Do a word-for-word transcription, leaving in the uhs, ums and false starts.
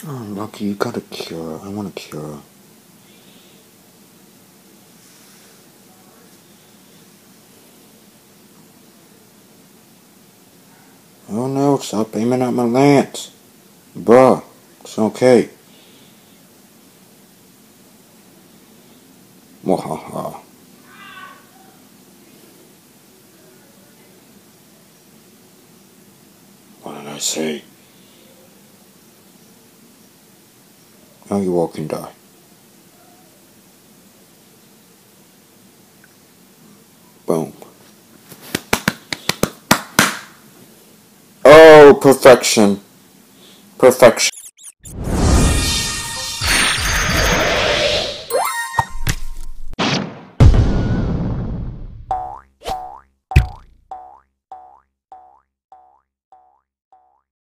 Oh, Lucky, you got a cure. I want a cure. Oh no, stop aiming at my lance. Bruh, it's okay. Wahaha. What did I say? Now you all can die. Boom. Oh, perfection. Perfection.